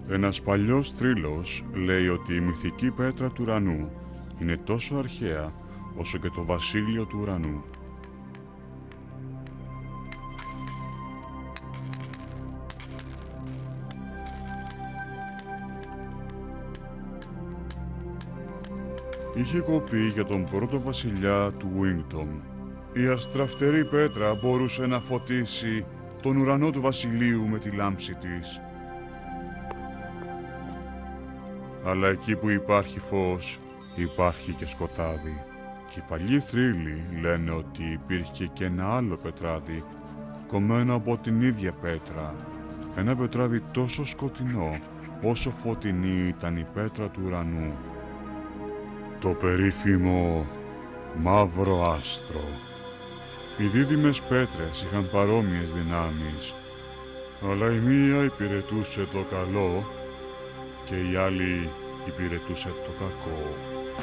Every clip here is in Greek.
Ένας παλιός θρύλος λέει ότι η μυθική πέτρα του ουρανού είναι τόσο αρχαία όσο και το βασίλειο του ουρανού. Είχε κοπεί για τον πρώτο βασιλιά του Wingdom. Η αστραφτερή πέτρα μπορούσε να φωτίσει τον ουρανό του βασιλείου με τη λάμψη της. Αλλά εκεί που υπάρχει φως, υπάρχει και σκοτάδι. Και οι παλιοί θρύλοι λένε ότι υπήρχε και ένα άλλο πετράδι, κομμένο από την ίδια πέτρα. Ένα πετράδι τόσο σκοτεινό, όσο φωτεινή ήταν η πέτρα του ουρανού. Το περίφημο μαύρο άστρο. Οι δίδυμες πέτρες είχαν παρόμοιες δυνάμεις, αλλά η μία υπηρετούσε το καλό και η άλλη υπηρετούσε το κακό.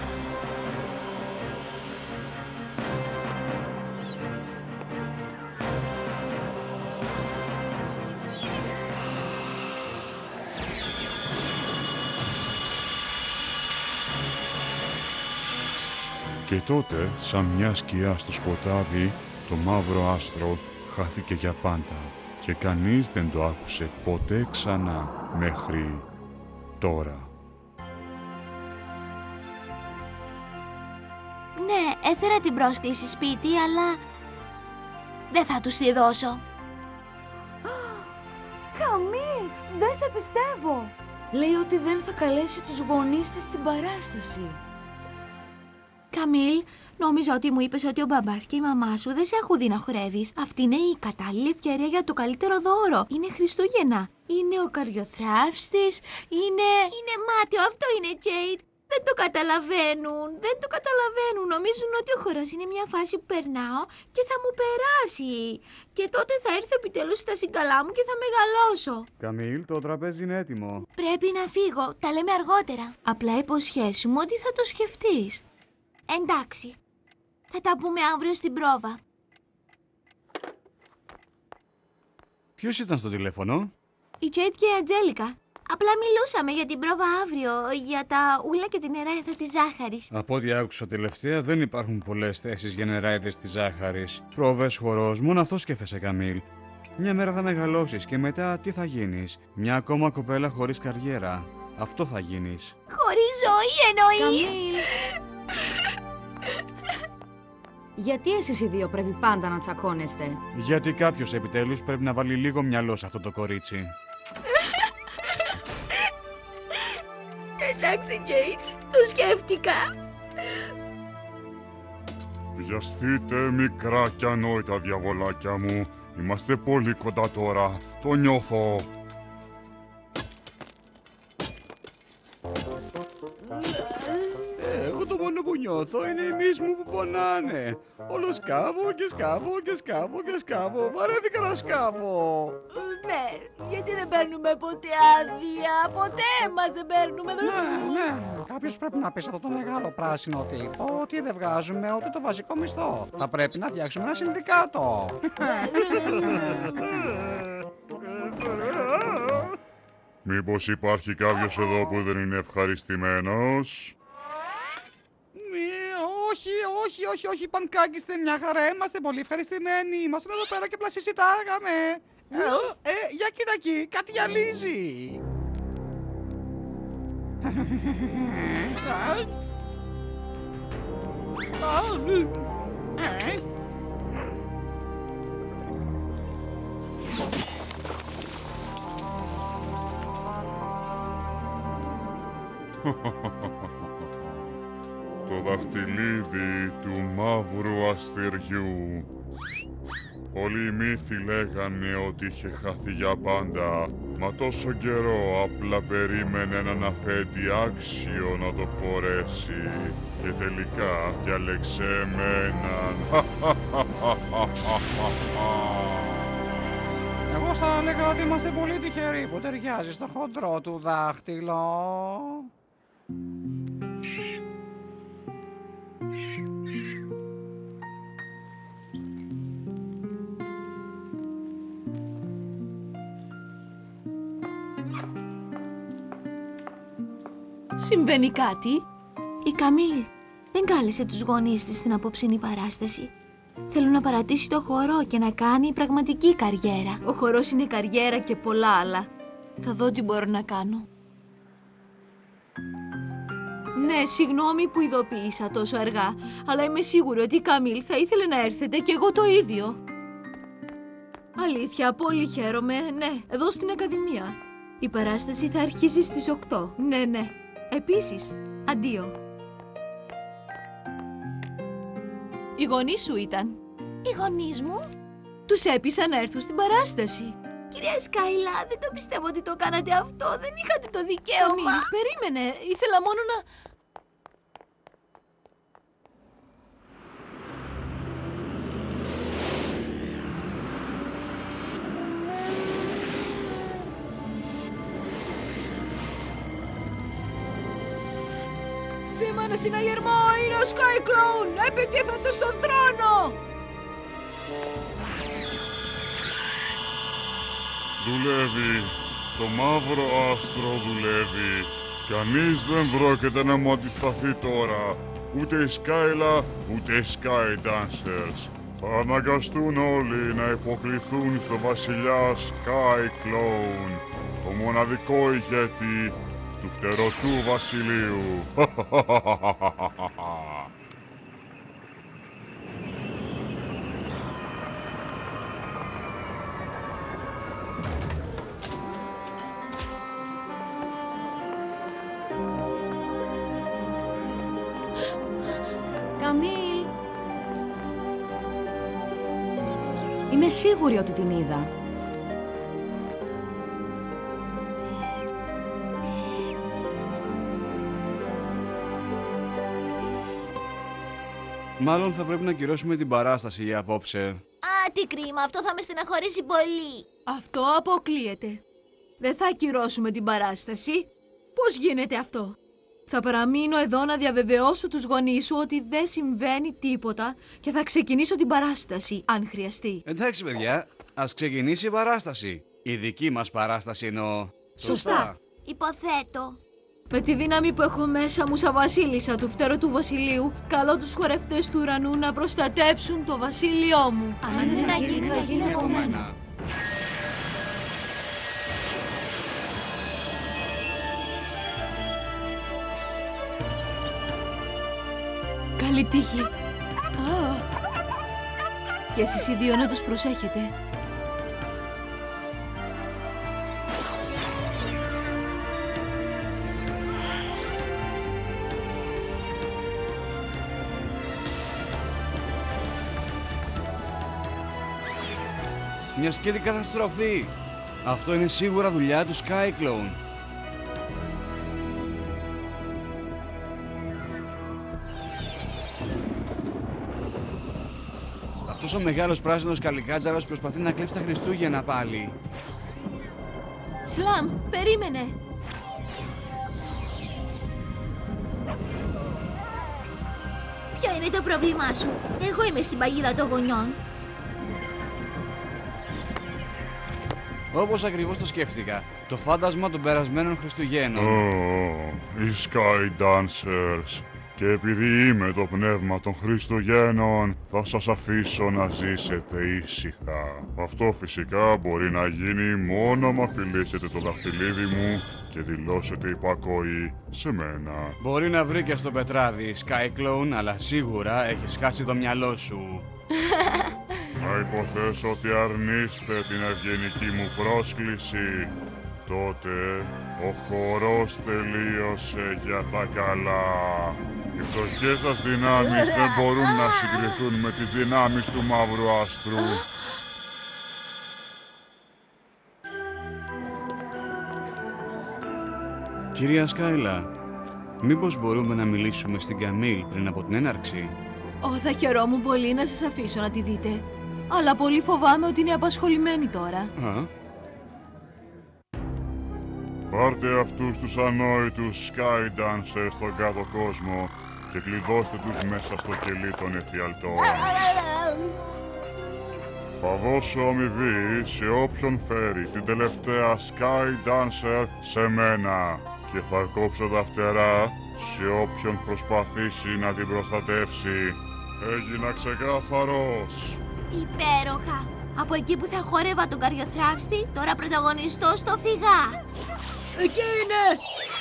Και τότε, σαν μια σκιά στο σκοτάδι, το μαύρο άστρο χάθηκε για πάντα και κανείς δεν το άκουσε ποτέ ξανά μέχρι τώρα. Ναι, έφερα την πρόσκληση σπίτι, αλλά δεν θα τους τη δώσω. Καμίλ, δεν σε πιστεύω. Λέει ότι δεν θα καλέσει τους γονείς της στην παράσταση. Καμίλ, νόμιζα ότι μου είπες ότι ο μπαμπάς και η μαμά σου δεν σε έχουν δει να χορεύεις. Αυτή είναι η κατάλληλη ευκαιρία για το καλύτερο δώρο. Είναι Χριστούγεννα. Είναι ο καρδιοθράφστης. Είναι μάτιο. Αυτό είναι, Τζέιτ. Δεν το καταλαβαίνουν. Δεν το καταλαβαίνουν. Νομίζουν ότι ο χορός είναι μια φάση που περνάω και θα μου περάσει. Και τότε θα έρθω επιτέλους στα συγκαλά μου και θα μεγαλώσω. Καμίλ, το τραπέζι είναι έτοιμο. Πρέπει να φύγω. Τα λέμε αργότερα. Απλά υποσχέσου μου ότι θα το σκεφτείς. Εντάξει. Θα τα πούμε αύριο στην πρόβα. Ποιος ήταν στο τηλέφωνο? Η Τζέιτ και η Αντζέλικα. Απλά μιλούσαμε για την πρόβα αύριο, για τα ούλα και την νεράιδα της ζάχαρης. Από ό,τι άκουσα τελευταία, δεν υπάρχουν πολλές θέσεις για νεράιδες της ζάχαρης. Πρόβες, χορός, μόνο αυτό σκέφτεσαι, Καμίλ. Μια μέρα θα μεγαλώσεις και μετά τι θα γίνεις? Μια ακόμα κοπέλα χωρίς καριέρα. Αυτό θα γίνεις. Χωρίς ζωή εννοείς? Καμίλ. Γιατί εσείς οι δύο πρέπει πάντα να τσακώνεστε? Γιατί κάποιος επιτέλους πρέπει να βάλει λίγο μυαλό σε αυτό το κορίτσι. Εντάξει, Τζέιτ, το σκέφτηκα. Βιαστείτε, μικρά και ανόητα διαβολάκια μου. Είμαστε πολύ κοντά τώρα. Το νιώθω. Εγώ το μόνο που νιώθω είναι οι μυς μου που πονάνε. Όλο σκάβω και σκάβω και σκάβω και σκάβω. Βαρέθηκα να σκάβω. Ναι, γιατί δεν παίρνουμε ποτέ άδεια. Ποτέ μας δεν παίρνουμε. Ναι, κάποιος πρέπει να πει σε αυτό το μεγάλο πράσινο τύπο ότι δεν βγάζουμε ούτε το βασικό μισθό. Θα πρέπει να φτιάξουμε ένα συνδικάτο. Μήπως υπάρχει κάποιος εδώ που δεν είναι ευχαριστημένος? Όχι, πανκάκιστε, μια χαρά, είμαστε πολύ ευχαριστημένοι. Ήμασταν εδώ πέρα και απλά συζητάγαμε. Για κοίτα εκεί, κάτι γυαλίζει. Το δαχτυλίδι του μαύρου αστεριού. Όλοι οι μύθοι λέγανε ότι είχε χαθεί για πάντα, μα τόσο καιρό απλά περίμενε έναν αφέντη άξιο να το φορέσει και τελικά διάλεξε εμέναν. Εγώ θα έλεγα ότι είμαστε πολύ τυχεροί που ταιριάζει στο χοντρό του δάχτυλο. Συμβαίνει κάτι? Η Καμίλ δεν κάλεσε τους γονείς της στην απόψινή παράσταση. Θέλω να παρατήσει το χορό και να κάνει πραγματική καριέρα. Ο χορός είναι καριέρα και πολλά άλλα. Θα δω τι μπορώ να κάνω. Ναι, συγγνώμη που ειδοποίησα τόσο αργά, αλλά είμαι σίγουρη ότι η Καμίλ θα ήθελε να έρθετε και εγώ το ίδιο. Αλήθεια, πολύ χαίρομαι, ναι, εδώ στην Ακαδημία. Η παράσταση θα αρχίσει στις 8. Ναι. Επίσης, αντίο. Οι γονείς σου ήταν. Οι γονείς μου? Τους έπεισα να έρθουν στην παράσταση. Κυρία Σκάιλα, δεν το πιστεύω ότι το κάνατε αυτό. Δεν είχατε το δικαίωμα. Καμίλ, περίμενε. Ήθελα μόνο να... Σήμανε συναγερμό, είναι ο Skyclown! Επιτίθεται στον θρόνο! Δουλεύει. Το μαύρο άστρο δουλεύει. Κανείς δεν πρόκειται να μου αντισταθεί τώρα. Ούτε η Σκάιλα, ούτε οι Sky Dancers. Θα αναγκαστούν όλοι να υποκληθούν στο βασιλιά Skyclown, το μοναδικό ηγέτη του φτερωτού βασιλείου. Καμίλ! Είμαι σίγουρη ότι την είδα. Μάλλον θα πρέπει να κυρώσουμε την παράσταση για απόψε. Α, τι κρίμα, αυτό θα με στεναχωρήσει πολύ. Αυτό αποκλείεται. Δεν θα ακυρώσουμε την παράσταση. Πώς γίνεται αυτό? Θα παραμείνω εδώ να διαβεβαιώσω τους γονείς σου ότι δεν συμβαίνει τίποτα και θα ξεκινήσω την παράσταση, αν χρειαστεί. Εντάξει, παιδιά, ας ξεκινήσει η παράσταση. Η δική μας παράσταση εννοώ. Σωστά. Υποθέτω. Με τη δύναμη που έχω μέσα μου σαν βασίλισσα του φτερωτού βασιλείου, καλώ τους χορευτές του ουρανού να προστατέψουν το βασίλειό μου. Αν είναι να γίνει, θα γίνει από μένα. Καλή τύχη. Και εσείς οι δύο να τους προσέχετε. Μια σκέτη καταστροφή. Αυτό είναι σίγουρα δουλειά του Skyclown. Αυτός ο μεγάλος πράσινος καλικάτζαρος προσπαθεί να κλέψει τα Χριστούγεννα πάλι. Σλαμ, περίμενε. Ποιο είναι το πρόβλημά σου? Εγώ είμαι στην παγίδα των γονιών. Όπως ακριβώς το σκέφτηκα. Το φάντασμα των περασμένων Χριστουγέννων. Οι Sky Dancers. Και επειδή είμαι το πνεύμα των Χριστουγέννων, θα σας αφήσω να ζήσετε ήσυχα. Αυτό φυσικά μπορεί να γίνει μόνο άμα φιλήσετε το δαχτυλίδι μου και δηλώσετε υπακοή σε μένα. Μπορεί να βρει και στο πετράδι Skyclown, αλλά σίγουρα έχεις χάσει το μυαλό σου. Να υποθέσω ότι αρνείστε την ευγενική μου πρόσκληση. Τότε ο χορός τελείωσε για τα καλά. Οι φτωχές σας δυνάμεις δεν μπορούν να συγκριθούν με τις δυνάμεις του μαύρου άστρου. Κυρία Σκάιλα, μήπως μπορούμε να μιλήσουμε στην Καμίλ πριν από την έναρξη? Θα χαιρόμουν πολύ να σας αφήσω να τη δείτε. Αλλά πολύ φοβάμαι ότι είναι απασχολημένη τώρα. Πάρτε αυτούς τους ανόητους Sky Dancers στον κάτω κόσμο και κλειδώστε τους μέσα στο κελί των εφιαλτών. Θα δώσω αμοιβή σε όποιον φέρει την τελευταία Sky Dancer σε μένα και θα κόψω τα φτερά σε όποιον προσπαθήσει να την προστατεύσει. Έγινα ξεκάθαρος. Υπέροχα. Από εκεί που θα χόρευα τον καριοθράφστη, τώρα πρωταγωνιστώ στο φυγά. Εκεί είναι!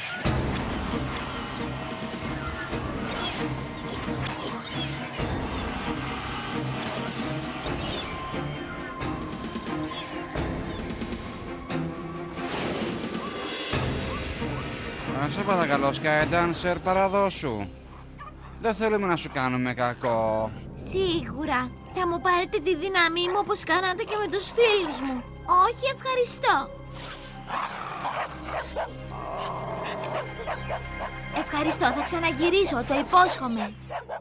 Σε παρακαλώ, Sky Dancer, παραδώσου. Δεν θέλουμε να σου κάνουμε κακό. Σίγουρα. Θα μου πάρετε τη δύναμή μου όπως κάνατε και με τους φίλους μου. Όχι, ευχαριστώ. Ευχαριστώ, θα ξαναγυρίσω, το υπόσχομαι.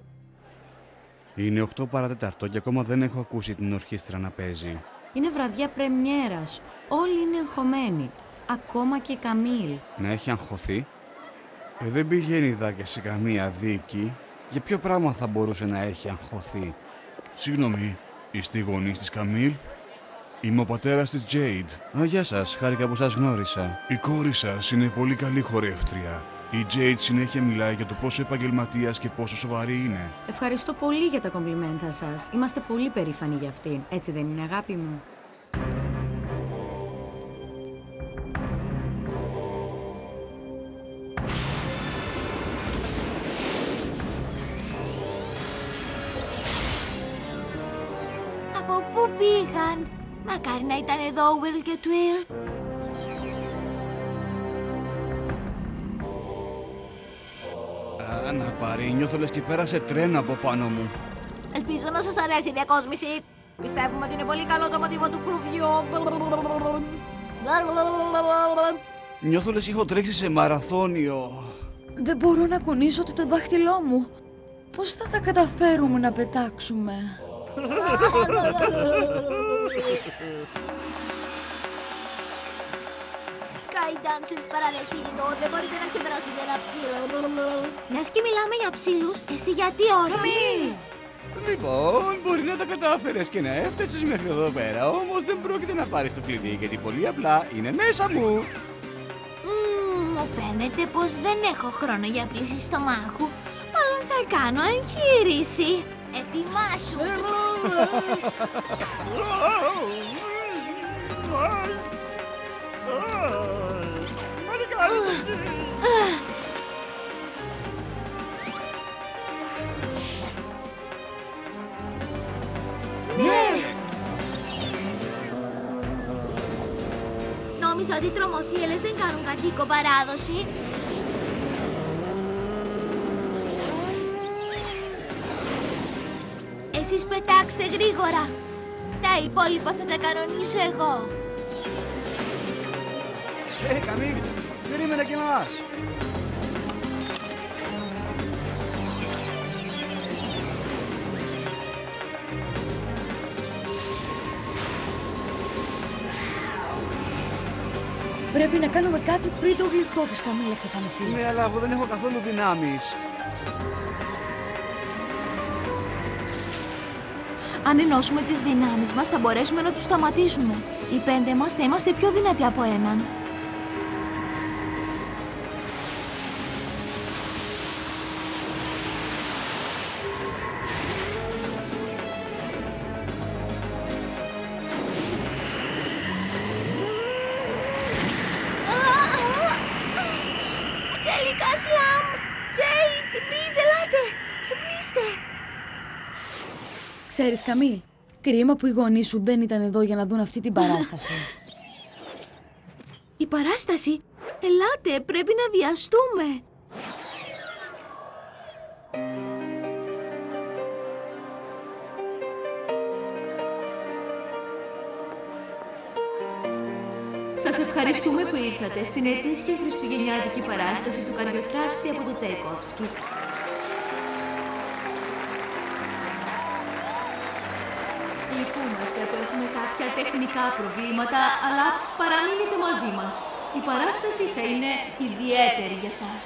Είναι 8 παρατέταρτο και ακόμα δεν έχω ακούσει την ορχήστρα να παίζει. Είναι βραδιά πρεμιέρας. Όλοι είναι εγχωμένοι. Ακόμα και η Καμίλ. Να έχει αγχωθεί. Δεν πηγαίνει δάκια σε καμία δίκη. Για ποιο πράγμα θα μπορούσε να έχει αγχωθεί? Συγγνώμη, είστε οι γονείς της Καμίλ? Είμαι ο πατέρας της Jade. Γεια σας, χάρηκα που σας γνώρισα. Η κόρη σας είναι πολύ καλή χορεύτρια. Η Jade συνέχεια μιλάει για το πόσο επαγγελματίας και πόσο σοβαρή είναι. Ευχαριστώ πολύ για τα κομπλιμέντα σας. Είμαστε πολύ περήφανοι για αυτήν. Έτσι δεν είναι, αγάπη μου? Από πού πήγαν? Μακάρι να ήταν εδώ ο Will και Twill. Να πάρει, νιώθω λες και πέρασε τρένο από πάνω μου. Ελπίζω να σας αρέσει η διακόσμηση. Πιστεύουμε ότι είναι πολύ καλό το μοτίβο του κλουβιού. Νιώθω λες έχω τρέξει σε μαραθώνιο. Δεν μπορώ να κουνήσω το δάχτυλό μου. Πώς θα τα καταφέρουμε να πετάξουμε? Sky Dancers, παραδεχτείτε το, δεν μπορείτε να ξεπεράσετε ένα ψήλο. Μιας και μιλάμε για ψήλους, εσύ γιατί όχι? Λοιπόν, μπορεί να τα κατάφερες και να έφτασες μέχρι εδώ πέρα, όμως δεν πρόκειται να πάρεις το κλειδί γιατί πολύ απλά είναι μέσα μου. Μου φαίνεται πως δεν έχω χρόνο για πλύση στομάχου. Μάλλον θα κάνω εγχείρηση. Ετοιμάσου. Νόμιζα ότι οι τρομοθύελες δεν κάνουν κατοίκο παράδοση. Εσείς πετάξτε γρήγορα. Τα υπόλοιπα θα τα κανονίσω εγώ. Καμίλ, περίμενε και εμάς. Πρέπει να κάνουμε κάτι πριν το γλυπτό της Καμίλ εξαφανιστεί. Ναι, αλλά εγώ δεν έχω καθόλου δυνάμεις. Αν ενώσουμε τις δυνάμεις μας, θα μπορέσουμε να τους σταματήσουμε. Οι 5 μας θα είμαστε πιο δυνατοί από έναν. Τελικά σλάμ! Jade, please, ελάτε! Ξυπνήστε! Ξέρεις, Καμίλ, κρίμα που οι γονείς σου δεν ήταν εδώ για να δουν αυτή την παράσταση. Η παράσταση! Ελάτε, πρέπει να βιαστούμε! Σας ευχαριστούμε που ήρθατε στην ετήσια χριστουγεννιάτικη παράσταση του Καριοθράφστη από το Τσαϊκόφσκι. Λυπούμαστε που έχουμε κάποια τεχνικά προβλήματα, αλλά παραμείνετε μαζί μας. Η παράσταση θα είναι ιδιαίτερη για σας.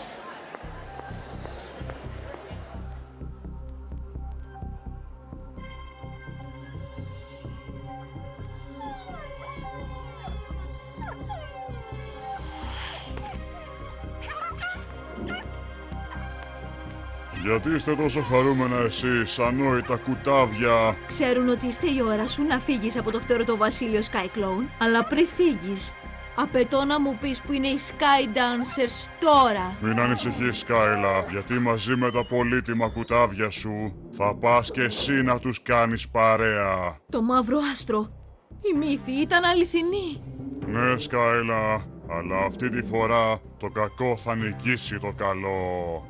Γιατί είστε τόσο χαρούμενα εσείς, ανόητα κουτάβια? Ξέρουν ότι ήρθε η ώρα σου να φύγεις από το φτώρωτο βασίλειο Skyclone, αλλά πριν φύγεις, απαιτώ να μου πεις που είναι οι Sky Dancers τώρα. Μην ανησυχείς, Σκάιλα, γιατί μαζί με τα πολύτιμα κουτάβια σου θα πας και εσύ να τους κάνεις παρέα. Το μαύρο άστρο. Η μύθη ήταν αληθινή. Ναι, Σκάιλα, αλλά αυτή τη φορά το κακό θα νικήσει το καλό.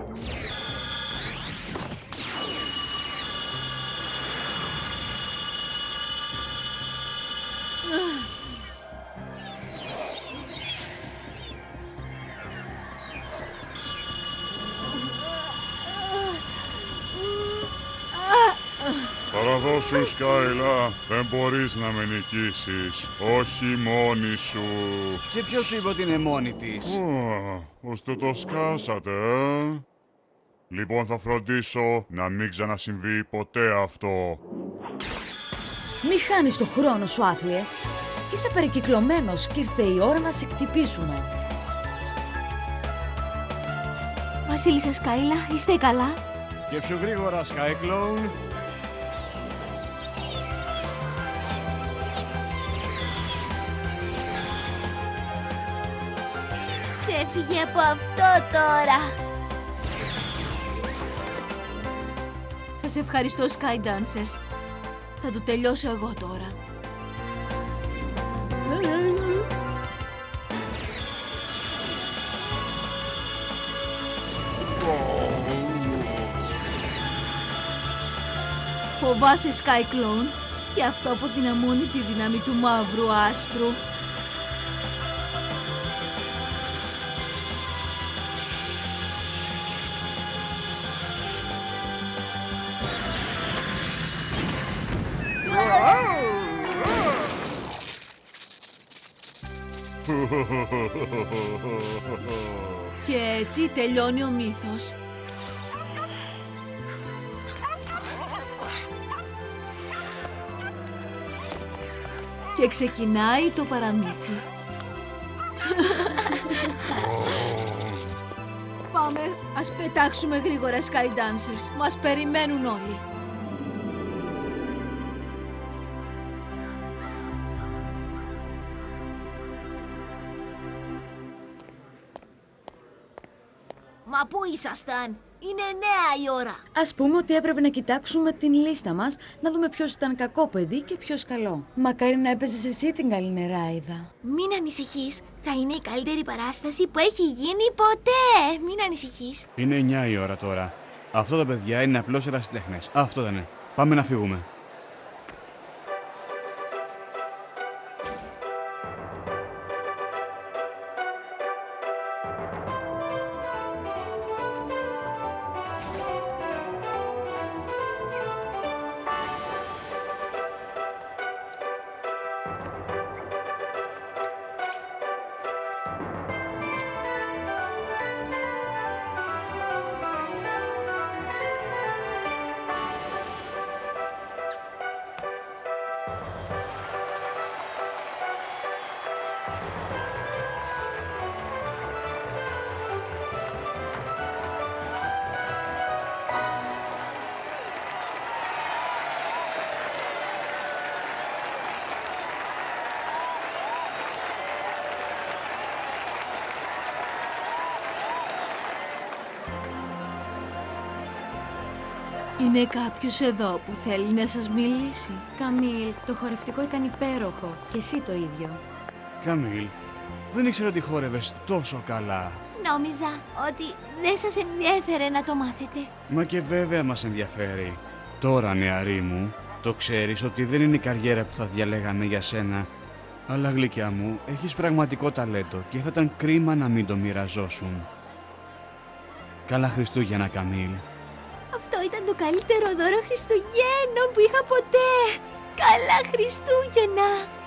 Παραδώσου, Σκάιλα, δεν μπορείς να με νικήσεις, όχι μόνη σου. Και ποιος σου είπε ότι είναι μόνη της? Ώστε το σκάσατε, Λοιπόν, θα φροντίσω να μην ξανασυμβεί ποτέ αυτό. Μη χάνεις το χρόνο σου, άθλιε. Είσαι περικυκλωμένος και ήρθε η ώρα να σε χτυπήσουμε. Βασίλισσα Σκάιλα, είστε καλά? Και πιο γρήγορα, Skyclone. Ξέφυγε από αυτό τώρα. Σας ευχαριστώ, Sky Dancers. Θα το τελειώσω εγώ τώρα. Φοβάσαι, Skyclone, και αυτό αποδυναμώνει τη δύναμη του μαύρου άστρου. Και έτσι τελειώνει ο μύθος. Και ξεκινάει το παραμύθι. Πάμε, ας πετάξουμε γρήγορα, Sky Dancers. Μας περιμένουν όλοι. Μα πού ήσασταν? Είναι 9 η ώρα. Ας πούμε ότι έπρεπε να κοιτάξουμε την λίστα μας, να δούμε ποιος ήταν κακό παιδί και ποιος καλό. Μακάρι να έπαιζες εσύ την καλή νεράιδα. Μην ανησυχείς. Θα είναι η καλύτερη παράσταση που έχει γίνει ποτέ. Μην ανησυχείς. Είναι 9 η ώρα τώρα. Αυτό τα παιδιά είναι απλώς ερασιτέχνες. Αυτό δεν είναι. Πάμε να φύγουμε. Είναι κάποιος εδώ που θέλει να σας μιλήσει. Καμίλ, το χορευτικό ήταν υπέροχο. Και εσύ το ίδιο. Καμίλ, δεν ήξερα ότι χόρευες τόσο καλά. Νόμιζα ότι δεν σας ενδιέφερε να το μάθετε. Μα και βέβαια μας ενδιαφέρει. Τώρα, νεαρή μου, το ξέρεις ότι δεν είναι η καριέρα που θα διαλέγαμε για σένα. Αλλά γλυκιά μου, έχεις πραγματικό ταλέντο και θα ήταν κρίμα να μην το μοιραζόσουν. Καλά Χριστούγεννα, Καμίλ. Αυτό ήταν το καλύτερο δώρο Χριστουγέννων που είχα ποτέ. Καλά Χριστούγεννα!